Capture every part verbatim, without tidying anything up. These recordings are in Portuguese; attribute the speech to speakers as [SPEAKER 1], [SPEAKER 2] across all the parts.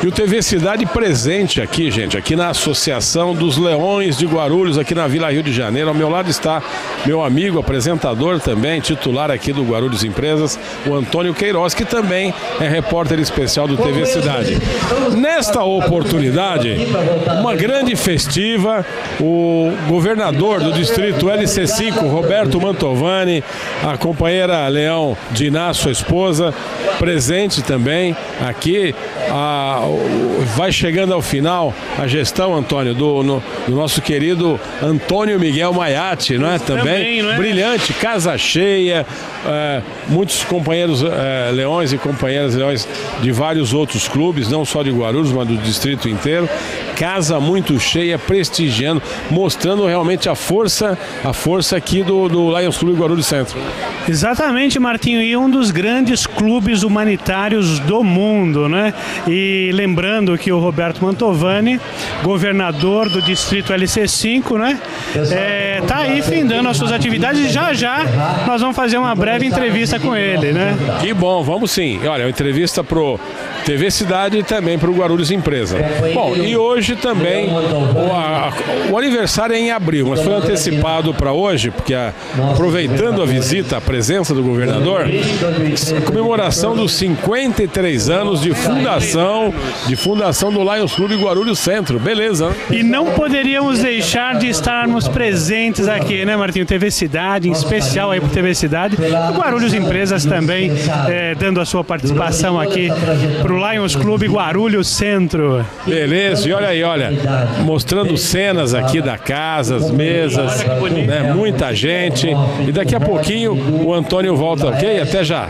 [SPEAKER 1] E o T V Cidade presente aqui, gente, aqui na Associação dos Leões de Guarulhos, aqui na Vila Rio de Janeiro. Ao meu lado está meu amigo, apresentador também, titular aqui do Guarulhos Empresas, o Antônio Queiroz, que também é repórter especial do T V Cidade. Nesta oportunidade, uma grande festiva, o governador do distrito L C cinco, Roberto Mantovani, a companheira Leão Diná, sua esposa, presente também aqui. A, vai chegando ao final a gestão, Antônio, do, no, do nosso querido Antônio Miguel Maiatti, não é? Também, também não é? Brilhante, casa cheia, é, muitos companheiros é, leões e companheiras leões de vários outros clubes, não só de Guarulhos, mas do distrito inteiro. Casa muito cheia, prestigiando, mostrando realmente a força, a força aqui do, do Lions Clube Guarulhos Centro.
[SPEAKER 2] Exatamente, Martinho, e um dos grandes clubes humanitários do mundo, né? E lembrando que o Roberto Mantovani, governador do distrito L C cinco, né? É, tá aí findando as suas atividades e já já nós vamos fazer uma breve entrevista com ele, né?
[SPEAKER 1] Que bom, vamos sim. Olha, uma entrevista pro T V Cidade e também pro Guarulhos Empresa. Bom, e hoje também o, a, o aniversário é em abril, mas foi antecipado para hoje, porque a, aproveitando a visita, a presença do governador, comemoração dos cinquenta e três anos de fundação, de fundação do Lions Clube Guarulhos Centro. Beleza, né?
[SPEAKER 2] E não poderíamos deixar de estarmos presentes aqui, né, Martinho? T V Cidade, em especial aí pro T V Cidade, o Guarulhos Empresas também é, dando a sua participação aqui pro Lions Clube Guarulhos Centro.
[SPEAKER 1] Beleza, e olha aí, olha, mostrando cenas aqui da casa, as mesas, né, muita gente. E daqui a pouquinho o Antônio volta, ok? Até já.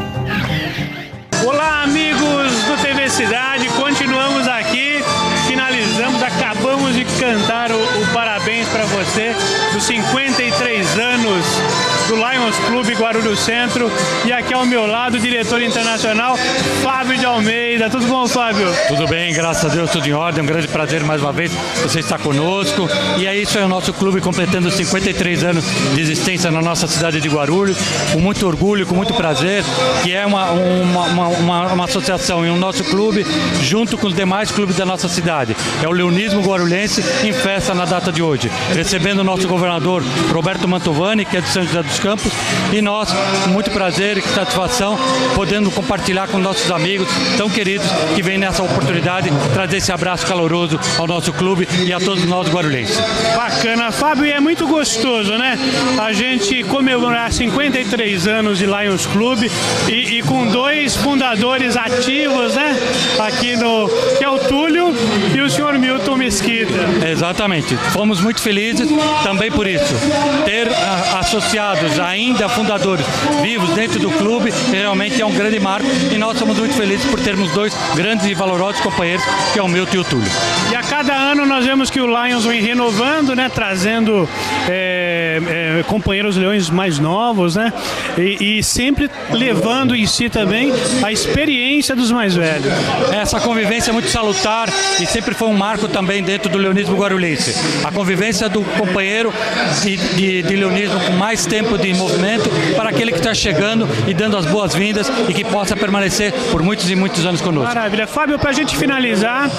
[SPEAKER 2] Olá, amigos do T V Cidade, continuamos aqui, finalizamos, acabamos de cantar o, o parabéns para você dos cinquenta e três anos do Lions Clube Guarulhos Centro, e aqui ao meu lado o diretor internacional Fábio de Almeida. Tudo bom, Fábio?
[SPEAKER 3] Tudo bem, graças a Deus, tudo em ordem. Um grande prazer mais uma vez você estar conosco. E é isso, é o nosso clube completando cinquenta e três anos de existência na nossa cidade de Guarulhos, com muito orgulho, com muito prazer, que é uma, uma, uma, uma, uma associação e um nosso clube junto com os demais clubes da nossa cidade. É o Leonismo Guarulhense em festa na data de hoje, recebendo o nosso governador Roberto Mantovani, que é de São José dos Campos, e nós, com muito prazer e satisfação, podendo compartilhar com nossos amigos tão queridos que vêm nessa oportunidade trazer esse abraço caloroso ao nosso clube e a todos nós guarulhenses.
[SPEAKER 2] Bacana, Fábio, e é muito gostoso, né? A gente comemorar cinquenta e três anos de Lions Clube e, e com dois fundadores ativos, né? Aqui no, que é o Túlio e o senhor Milton Mesquita.
[SPEAKER 3] Exatamente, fomos muito felizes também por isso, ter a, associados ainda fundadores vivos dentro do clube realmente é um grande marco, e nós somos muito felizes por termos dois grandes e valorosos companheiros, que é o Milton e o Túlio.
[SPEAKER 2] E a cada ano nós vemos que o Lions vem renovando, né, trazendo é, é, companheiros leões mais novos, né, e, e sempre levando em si também a experiência dos mais velhos.
[SPEAKER 3] Essa convivência é muito salutar e sempre foi um marco também dentro do leonismo guarulhense. A convivência do companheiro de, de, de leonismo com mais tempo de movimento para aquele que está chegando e dando as boas-vindas e que possa permanecer por muitos e muitos anos conosco.
[SPEAKER 2] Maravilha. Fábio, para a gente finalizar,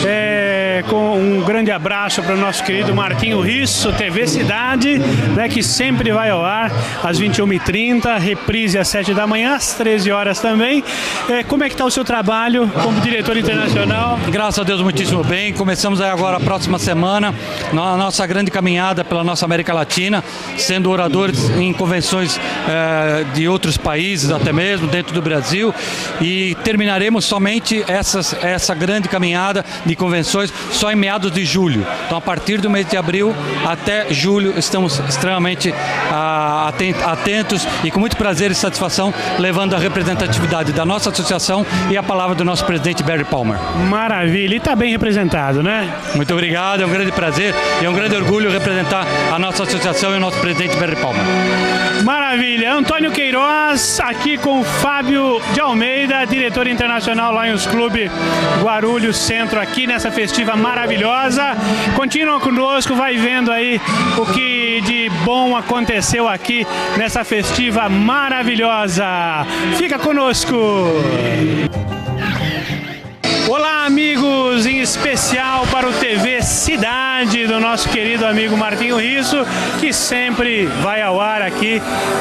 [SPEAKER 2] é, com um grande abraço para o nosso querido Martinho Risso, T V Cidade, né, que sempre vai ao ar às vinte e uma e trinta, reprise às sete da manhã, às treze horas também. É, como é que está o seu trabalho como diretor internacional?
[SPEAKER 3] Graças a Deus, muitíssimo bem. Começamos aí agora a próxima semana, na nossa grande caminhada pela nossa América Latina, sendo oradores em convenções eh, de outros países, até mesmo dentro do Brasil, e terminaremos somente essas, essa grande caminhada de convenções só em meados de julho. Então, a partir do mês de abril até julho, estamos extremamente ah, atentos e com muito prazer e satisfação, levando a representatividade da nossa associação e a palavra do nosso presidente Barry Palmer.
[SPEAKER 2] Maravilha, e está bem representado, né?
[SPEAKER 3] Muito obrigado, é um grande prazer e é um grande orgulho representar a nossa associação e o nosso presidente Barry Palmer.
[SPEAKER 2] Maravilha, Antônio Queiroz aqui com Fábio de Almeida, diretor internacional Lions Clube Guarulhos Centro, aqui nessa festiva maravilhosa. Continua conosco, vai vendo aí o que de bom aconteceu aqui nessa festiva maravilhosa. Fica conosco! Olá, amigos, em especial para o T V Cidade do nosso querido amigo Martinho Risso, que sempre vai ao ar aqui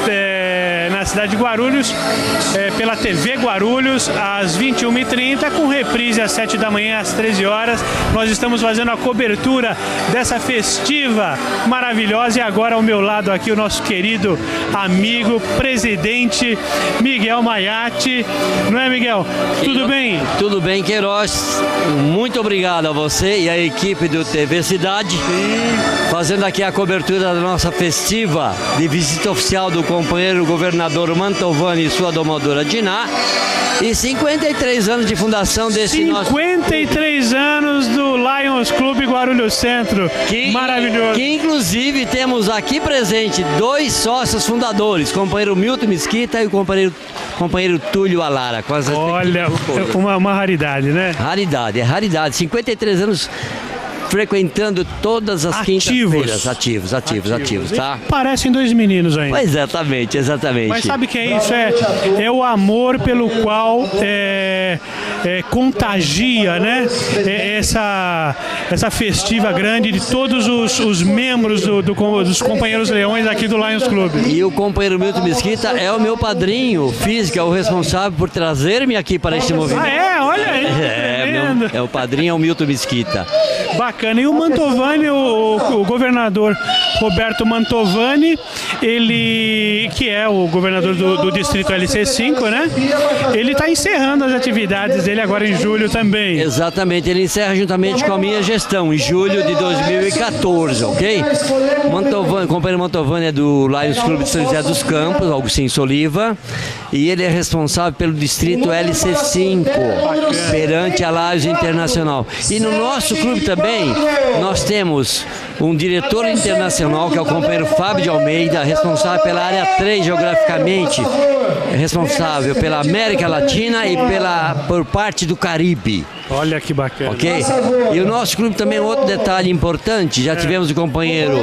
[SPEAKER 2] é, na cidade de Guarulhos, é, pela T V Guarulhos, às vinte e uma e trinta, com reprise às sete da manhã, às treze horas. Nós estamos fazendo a cobertura dessa festiva maravilhosa e agora ao meu lado aqui o nosso querido amigo, presidente Miguel Maiatti. Não é, Miguel? Tudo bem?
[SPEAKER 4] Tudo bem, Queiroz. Muito obrigado a você e a equipe do T V Cidade. Sim. Fazendo aqui a cobertura da nossa festiva de visita oficial do companheiro governador Mantovani e sua domadora Diná. E cinquenta e três anos de fundação desse nosso...
[SPEAKER 2] cinquenta e três anos do Lions Clube Guarulhos Centro. Que, maravilhoso.
[SPEAKER 4] Que inclusive temos aqui presente dois sócios fundadores, o companheiro Milton Mesquita e o companheiro, companheiro Túlio Alara. Com as
[SPEAKER 2] Olha, uma, uma raridade, né?
[SPEAKER 4] Raridade, é raridade. cinquenta e três anos frequentando todas as quintas-feiras. Ativos, ativos, ativos, tá?
[SPEAKER 2] Parecem dois meninos ainda.
[SPEAKER 4] Pois exatamente, exatamente.
[SPEAKER 2] Mas sabe o que é isso? É, é o amor pelo qual é, é, contagia, né? É, essa, essa festiva grande de todos os, os membros do, do, dos companheiros leões aqui do Lions Clube.
[SPEAKER 4] E o companheiro Milton Mesquita é o meu padrinho físico, é o responsável por trazer-me aqui para este movimento.
[SPEAKER 2] Ah, é? Olha aí.
[SPEAKER 4] É, meu, é o padrinho, é o Milton Mesquita.
[SPEAKER 2] Bacana. E o Mantovani, o, o governador Roberto Mantovani, ele, que é o governador do, do distrito L C cinco, né? Ele está encerrando as atividades dele agora em julho também.
[SPEAKER 4] Exatamente, ele encerra juntamente com a minha gestão, em julho de dois mil e quatorze, ok? Mantovani, o companheiro Mantovani é do Lions Clube de São José dos Campos, Augustinho Soliva, e ele é responsável pelo distrito L C cinco, perante a Lions Internacional. E no nosso clube também, nós temos um diretor internacional, que é o companheiro Fábio de Almeida, responsável pela área três geograficamente, responsável pela América Latina e pela, por parte do Caribe.
[SPEAKER 2] Olha que bacana.
[SPEAKER 4] Ok? E o nosso clube também, outro detalhe importante, já tivemos o companheiro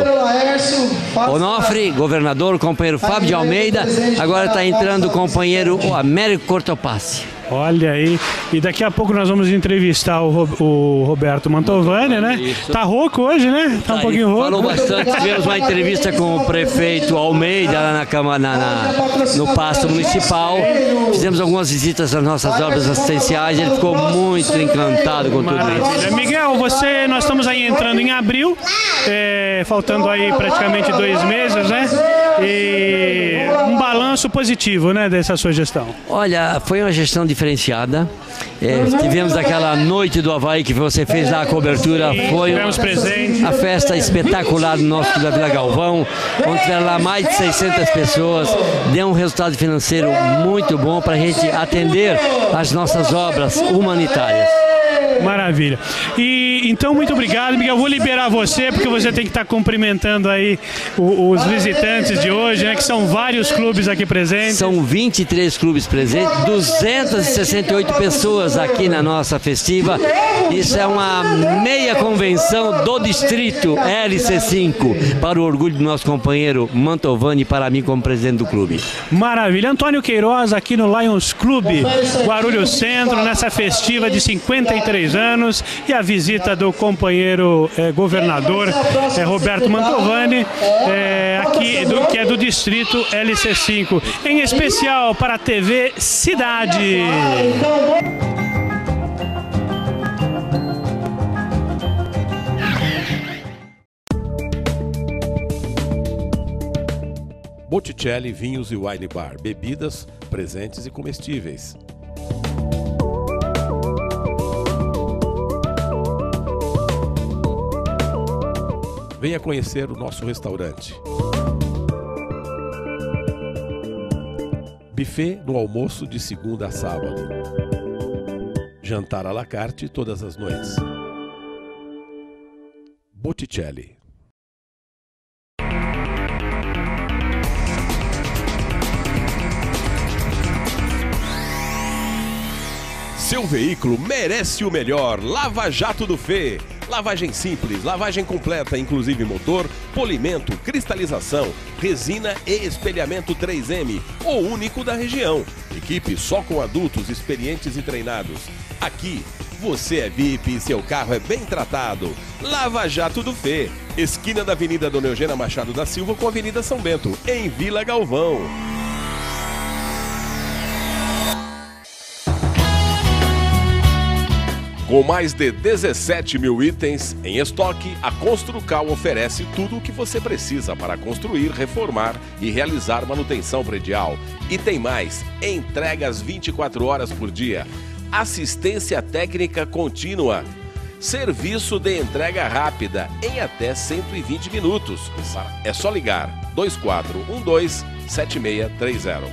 [SPEAKER 4] Onofre, governador, o companheiro Fábio de Almeida, agora está entrando o companheiro Américo Cortopassi.
[SPEAKER 2] Olha aí, e daqui a pouco nós vamos entrevistar o, o Roberto Mantovani, né? Isso. Tá rouco hoje, né? Tá um
[SPEAKER 4] Aí,
[SPEAKER 2] pouquinho rouco.
[SPEAKER 4] Falou bastante, tivemos uma entrevista com o prefeito Almeida lá na Câmara, na, na, no Paço Municipal. Fizemos algumas visitas às nossas obras assistenciais, ele ficou muito encantado com tudo isso.
[SPEAKER 2] Miguel, você, nós estamos aí entrando em abril, é, faltando aí praticamente dois meses, né? E um balanço positivo, né, dessa sua gestão.
[SPEAKER 4] Olha, foi uma gestão diferenciada. É, tivemos aquela noite do Havaí que você fez lá a cobertura. Sim, foi uma,
[SPEAKER 2] presente.
[SPEAKER 4] a festa espetacular do nosso da Vila Galvão, onde tiveram lá mais de seiscentas pessoas. Deu um resultado financeiro muito bom para a gente atender as nossas obras humanitárias.
[SPEAKER 2] Maravilha. E então, muito obrigado, Miguel. Eu vou liberar você, porque você tem que estar cumprimentando aí o, os visitantes de hoje, né? Que são vários clubes aqui presentes.
[SPEAKER 4] São vinte e três clubes presentes, duzentas e sessenta e oito pessoas aqui na nossa festiva. Isso é uma meia convenção do distrito L C cinco, para o orgulho do nosso companheiro Mantovani e para mim como presidente do clube.
[SPEAKER 2] Maravilha. Antônio Queiroz aqui no Lions Clube Guarulhos Centro, nessa festiva de cinquenta e três anos, e a visita do companheiro eh, governador eh, Roberto Mantovani, eh, aqui do, que é do distrito L C cinco, em especial para a T V Cidade.
[SPEAKER 1] Botticelli Vinhos e Wine Bar, bebidas, presentes e comestíveis. Venha conhecer o nosso restaurante. Buffet no almoço de segunda a sábado. Jantar à la carte todas as noites. Botticelli. Seu veículo merece o melhor. Lava Jato do Fê. Lavagem simples, lavagem completa, inclusive motor, polimento, cristalização, resina e espelhamento três M, o único da região. Equipe só com adultos experientes e treinados. Aqui
[SPEAKER 5] Você é V I P e seu carro é bem tratado. Lava Jato do Fê, esquina da Avenida Dona Eugênia Machado da Silva com a Avenida São Bento, em Vila Galvão. Com mais de dezessete mil itens em estoque, a Construcal oferece tudo o que você precisa para construir, reformar e realizar manutenção predial. E tem mais, entregas vinte e quatro horas por dia, assistência técnica contínua, serviço de entrega rápida em até cento e vinte minutos. É só ligar dois quatro um dois, sete seis três zero.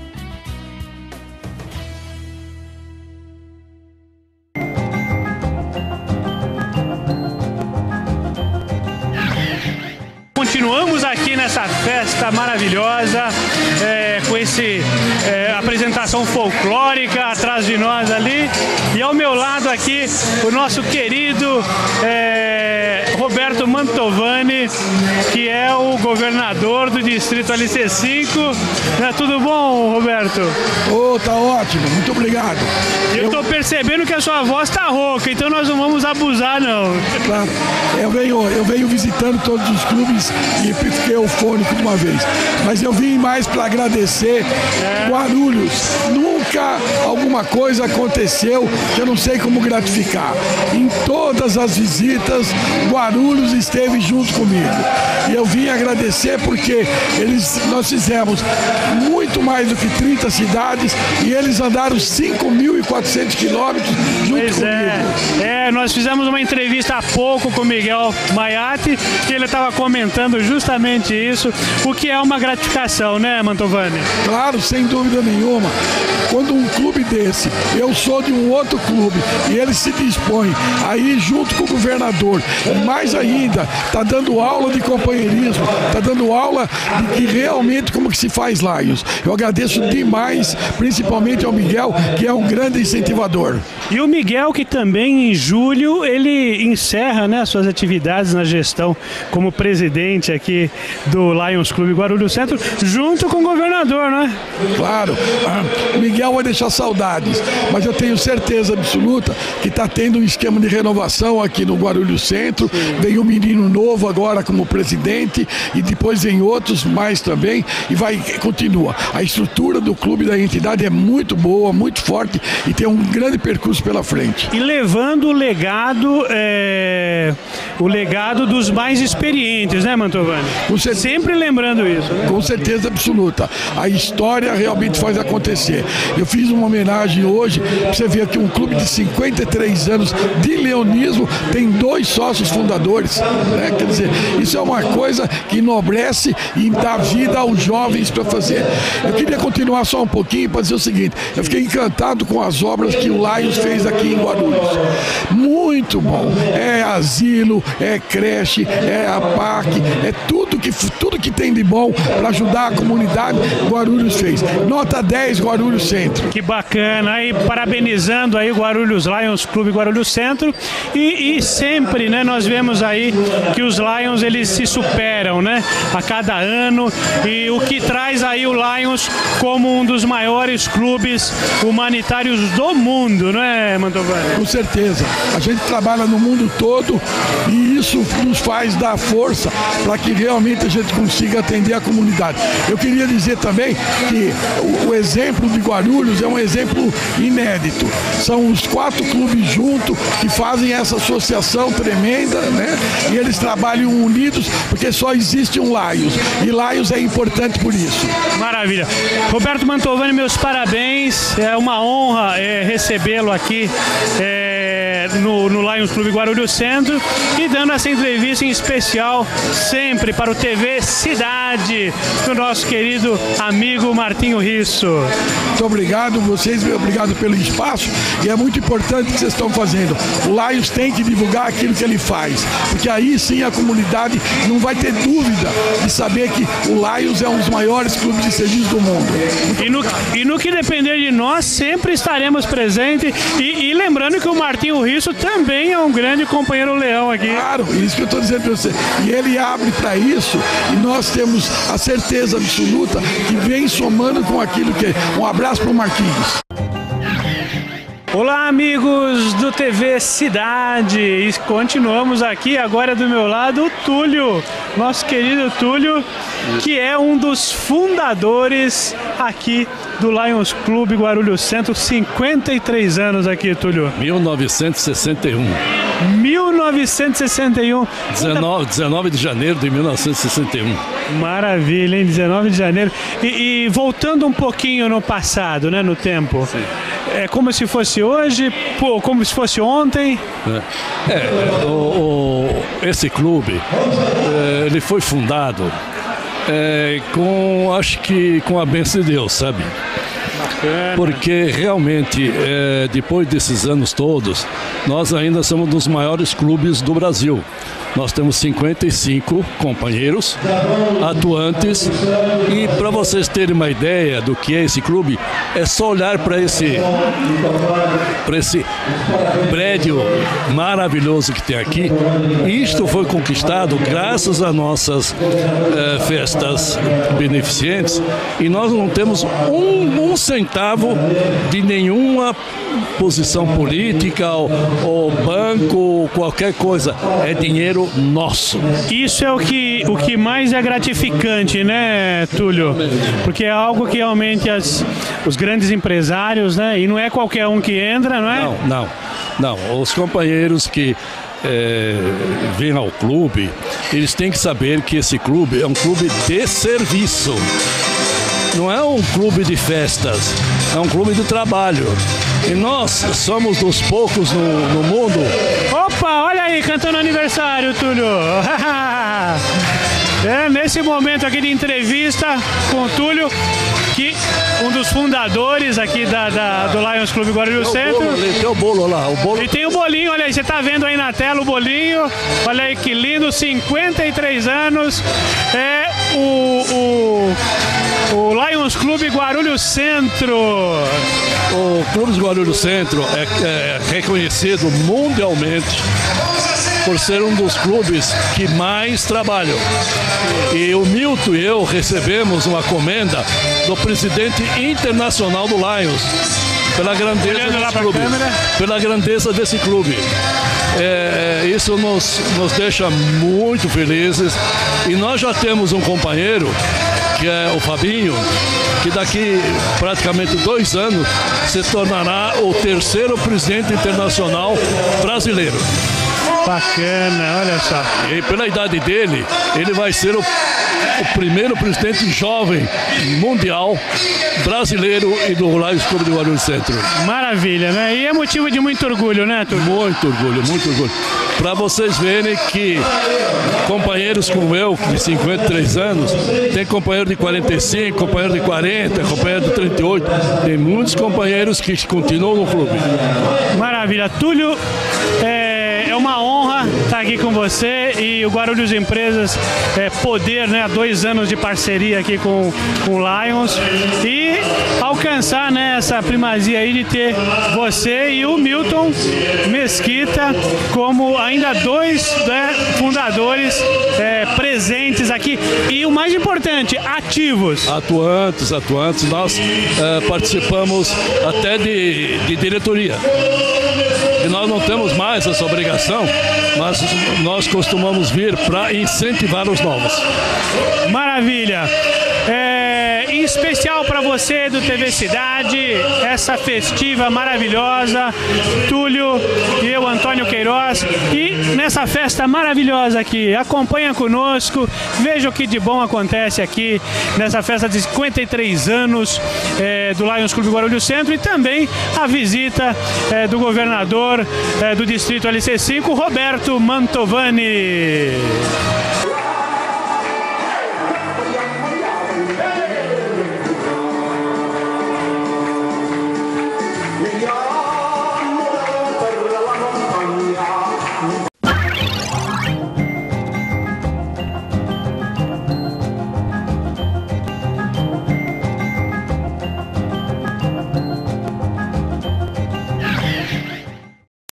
[SPEAKER 2] Continuamos aqui nessa festa maravilhosa, é, com esse é, apresentação folclórica atrás de nós ali, e ao meu lado aqui o nosso querido é, Roberto Mantovani, que é o governador do distrito L C cinco. Né? Tudo bom, Roberto?
[SPEAKER 6] Oh, tá ótimo, muito obrigado.
[SPEAKER 2] Eu estou percebendo que a sua voz está rouca, então nós não vamos abusar, não.
[SPEAKER 6] Claro, eu venho, eu venho visitando todos os clubes e fiquei eufônico de uma vez. Mas eu vim mais para agradecer é. Guarulhos. Nunca alguma coisa aconteceu que eu não sei como gratificar. Em todas as visitas, Guarulhos esteve junto comigo. E eu vim agradecer porque eles, nós fizemos muito mais do que trinta cidades e eles andaram cinco mil e quatrocentos quilômetros junto
[SPEAKER 2] pois
[SPEAKER 6] comigo.
[SPEAKER 2] É. é, nós fizemos uma entrevista há pouco com o Miguel Maiatti, que ele estava comentando justamente isso, o que é uma gratificação, né, Mantovani?
[SPEAKER 6] Claro, sem dúvida nenhuma. Quando um clube desse, eu sou de um outro clube, e ele se dispõe a ir junto com o governador, e mais ainda, está dando aula de companheirismo, está dando aula de que realmente como que se faz Lions. Eu agradeço demais, principalmente ao Miguel, que é um grande incentivador.
[SPEAKER 2] E o Miguel, que também em julho, ele encerra, né, suas atividades na gestão como presidente aqui do Lions Clube Guarulhos Centro, junto com o governador, né?
[SPEAKER 6] Claro, o Miguel vai deixar saudades, mas eu tenho certeza absoluta que está tendo um esquema de renovação aqui no Guarulhos Centro. Veio um menino novo agora como presidente e depois vem outros mais também e vai, continua. A estrutura do clube, da entidade é muito boa, muito forte e tem um grande percurso pela frente.
[SPEAKER 2] E levando o legado, é, o legado dos mais experientes, né, Mantovani? Sempre lembrando isso, né?
[SPEAKER 6] Com certeza absoluta. A história realmente faz acontecer. Eu fiz uma homenagem hoje, para você ver que um clube de cinquenta e três anos de leonismo tem dois sócios fundadores, né? Quer dizer, isso é uma coisa que enobrece e dá vida aos jovens para fazer. Eu queria continuar só um pouquinho para dizer o seguinte, eu fiquei encantado com as obras que o Lions fez aqui em Guarulhos. Muito bom. É asilo, é creche, é a P A C, é tudo que, tudo que tem de bom para ajudar a comunidade, Guarulhos fez. Nota dez, Guarulhos Centro.
[SPEAKER 2] Que bacana, aí parabenizando aí o Guarulhos Lions Clube Guarulhos Centro e, e sempre, né, nós vemos aí que os Lions eles se superam, né, a cada ano, e o que traz aí o Lions como um dos maiores clubes humanitários do mundo, não é, Mantovani?
[SPEAKER 6] Com certeza, a gente trabalha no mundo todo e isso nos faz dar força para que realmente a gente consiga atender a comunidade. Eu queria dizer também que o, o exemplo de Guarulhos é um exemplo inédito. São os quatro clubes juntos que fazem essa associação tremenda, né? E eles trabalham unidos porque só existe um Lions. E Lions é importante por isso.
[SPEAKER 2] Maravilha. Roberto Mantovani, meus parabéns. É uma honra é, recebê-lo aqui é, no, no Lions Clube Guarulhos Centro e dando essa entrevista em especial sempre para o T V Cidade do nosso querido amigo Martinho Risso.
[SPEAKER 6] Muito obrigado, vocês, obrigado pelo espaço, e é muito importante o que vocês estão fazendo. O Lions tem que divulgar aquilo que ele faz, porque aí sim a comunidade não vai ter dúvida de saber que o Lions é um dos maiores clubes de serviço do mundo.
[SPEAKER 2] E no, e no que depender de nós, sempre estaremos presentes, e, e lembrando que o Martinho Risso também é um grande companheiro leão aqui.
[SPEAKER 6] Claro, isso que eu estou dizendo para você. E ele abre para isso, e nós temos a certeza absoluta que vem somando com aquilo que é. Um abraço para o Marquinhos.
[SPEAKER 2] Olá, amigos do T V Cidade, e continuamos aqui agora do meu lado o Túlio, nosso querido Túlio, que é um dos fundadores aqui do Lions Clube Guarulhos Centro, cinquenta e três anos aqui, Túlio.
[SPEAKER 7] mil novecentos e sessenta e um.
[SPEAKER 2] mil novecentos e sessenta e um.
[SPEAKER 7] dezenove, dezenove de janeiro de mil novecentos e sessenta e um.
[SPEAKER 2] Maravilha, hein? dezenove de janeiro. E, e voltando um pouquinho no passado, né, no tempo.
[SPEAKER 7] Sim.
[SPEAKER 2] É como se fosse hoje, pô, como se fosse ontem.
[SPEAKER 7] É, é o, o, esse clube, é, ele foi fundado é, com, acho que com a bênção de Deus, sabe?
[SPEAKER 2] Bacana.
[SPEAKER 7] Porque realmente, é, depois desses anos todos, nós ainda somos um dos maiores clubes do Brasil. Nós temos cinquenta e cinco companheiros atuantes e, para vocês terem uma ideia do que é esse clube, é só olhar para esse, para esse prédio maravilhoso que tem aqui. Isto foi conquistado graças a nossas eh, festas beneficentes e nós não temos um, um centavo de nenhuma posição política ou, ou banco ou qualquer coisa. É dinheiro nosso.
[SPEAKER 2] Isso é o que, o que mais é gratificante, né, Túlio? Porque é algo que realmente as, os grandes empresários, né? E não é qualquer um que entra, não é?
[SPEAKER 7] Não, não. Não. Os companheiros que é, vêm ao clube, eles têm que saber que esse clube é um clube de serviço. Não é um clube de festas, é um clube de trabalho. E nós somos dos poucos no, no mundo.
[SPEAKER 2] Opa, olha aí, cantando aniversário, Túlio. É, nesse momento aqui de entrevista com o Túlio, que um dos fundadores aqui da, da, do Lions Clube Guarulhos Centro.
[SPEAKER 7] Tem o bolo lá, o bolo.
[SPEAKER 2] E tem o bolinho, olha aí, você tá vendo aí na tela o bolinho. Olha aí que lindo, cinquenta e três anos. É o, o, o Lions Clube Guarulhos Centro.
[SPEAKER 7] O Clube Guarulhos Centro é, é reconhecido mundialmente por ser um dos clubes que mais trabalham. E o Milton e eu recebemos uma comenda do presidente internacional do Lions pela grandeza desse clube. Pela grandeza desse clube. É, isso nos, nos deixa muito felizes. E nós já temos um companheiro, que é o Fabinho, que daqui praticamente dois anos se tornará o terceiro presidente internacional brasileiro.
[SPEAKER 2] Bacana, olha só.
[SPEAKER 7] E pela idade dele, ele vai ser o, o primeiro presidente jovem mundial brasileiro e do Lions Clube de Guarulhos Centro.
[SPEAKER 2] Maravilha, né? E é motivo de muito orgulho, né, Túlio?
[SPEAKER 7] Muito orgulho, muito orgulho. Para vocês verem que companheiros como eu, de cinquenta e três anos, tem companheiro de quarenta e cinco, companheiro de quarenta, companheiro de trinta e oito, tem muitos companheiros que continuam no clube.
[SPEAKER 2] Maravilha. Túlio, é... É uma honra estar aqui com você e o Guarulhos Empresas é, poder, né, há dois anos de parceria aqui com, com o Lions e alcançar, né, essa primazia aí de ter você e o Milton Mesquita como ainda dois, né, fundadores é, presentes aqui e o mais importante, ativos.
[SPEAKER 7] Atuantes, atuantes. Nós é, participamos até de, de diretoria. E nós não temos mais essa obrigação, mas nós costumamos vir para incentivar os novos.
[SPEAKER 2] Maravilha! É, em especial para você do T V Cidade, essa festiva maravilhosa, Túlio e eu, Antônio Queiroz, e nessa festa maravilhosa aqui, acompanha conosco, veja o que de bom acontece aqui nessa festa de cinquenta e três anos é, do Lions Clube Guarulhos Centro e também a visita é, do governador é, do distrito L C cinco, Roberto Mantovani.